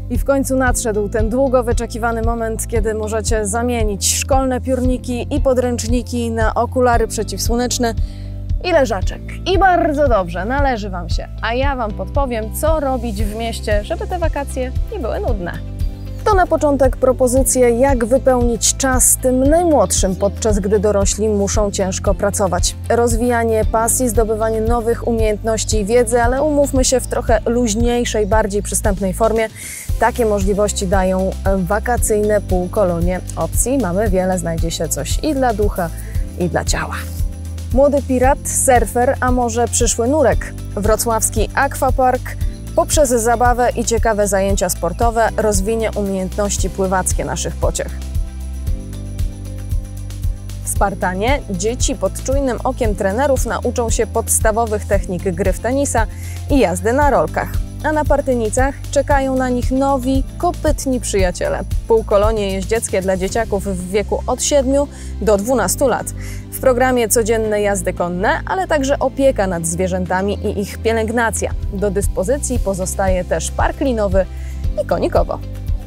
I w końcu nadszedł ten długo wyczekiwany moment, kiedy możecie zamienić szkolne piórniki i podręczniki na okulary przeciwsłoneczne i leżaczek. I bardzo dobrze, należy Wam się. A ja Wam podpowiem, co robić w mieście, żeby te wakacje nie były nudne. To na początek propozycje, jak wypełnić czas tym najmłodszym, podczas gdy dorośli muszą ciężko pracować. Rozwijanie pasji, zdobywanie nowych umiejętności i wiedzy, ale umówmy się, w trochę luźniejszej, bardziej przystępnej formie. Takie możliwości dają wakacyjne półkolonie. Opcji mamy wiele, znajdzie się coś i dla ducha, i dla ciała. Młody pirat, surfer, a może przyszły nurek. Wrocławski Aquapark poprzez zabawę i ciekawe zajęcia sportowe rozwinie umiejętności pływackie naszych pociech. W Spartanie dzieci pod czujnym okiem trenerów nauczą się podstawowych technik gry w tenisa i jazdy na rolkach. A na Partynicach czekają na nich nowi, kopytni przyjaciele. Półkolonie jeździeckie dla dzieciaków w wieku od 7 do 12 lat. W programie codzienne jazdy konne, ale także opieka nad zwierzętami i ich pielęgnacja. Do dyspozycji pozostaje też park linowy i konikowo.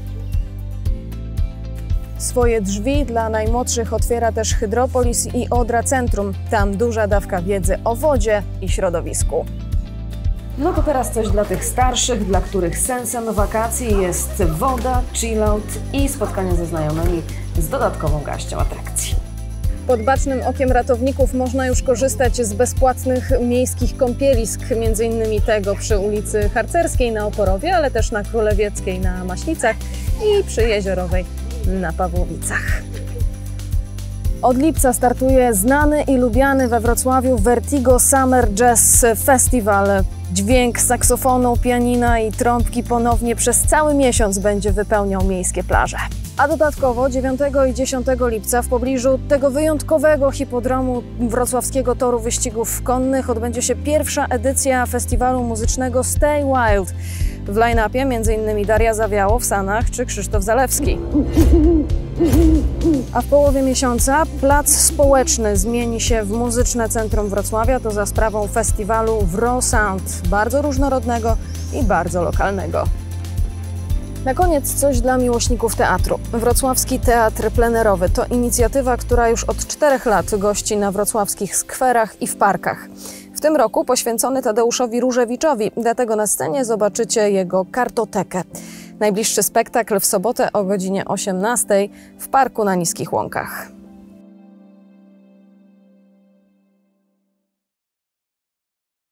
Swoje drzwi dla najmłodszych otwiera też Hydropolis i Odra Centrum. Tam duża dawka wiedzy o wodzie i środowisku. No to teraz coś dla tych starszych, dla których sensem wakacji jest woda, chillout i spotkania ze znajomymi z dodatkową garścią atrakcji. Pod bacznym okiem ratowników można już korzystać z bezpłatnych miejskich kąpielisk, m.in. tego przy ulicy Harcerskiej na Oporowie, ale też na Królewieckiej na Maślicach i przy Jeziorowej na Pawłowicach. Od lipca startuje znany i lubiany we Wrocławiu Vertigo Summer Jazz Festival. Dźwięk saksofonu, pianina i trąbki ponownie przez cały miesiąc będzie wypełniał miejskie plaże. A dodatkowo 9 i 10 lipca w pobliżu tego wyjątkowego hipodromu Wrocławskiego Toru Wyścigów Konnych odbędzie się pierwsza edycja festiwalu muzycznego Stay Wild. W line-upie m.in. Daria Zawiało w sanach czy Krzysztof Zalewski. A w połowie miesiąca plac społeczny zmieni się w muzyczne centrum Wrocławia, to za sprawą festiwalu WroSound, bardzo różnorodnego i bardzo lokalnego. Na koniec coś dla miłośników teatru. Wrocławski Teatr Plenerowy to inicjatywa, która już od 4 lat gości na wrocławskich skwerach i w parkach. W tym roku poświęcony Tadeuszowi Różewiczowi, dlatego na scenie zobaczycie jego kartotekę. Najbliższy spektakl w sobotę o godzinie 18 w Parku na Niskich Łąkach.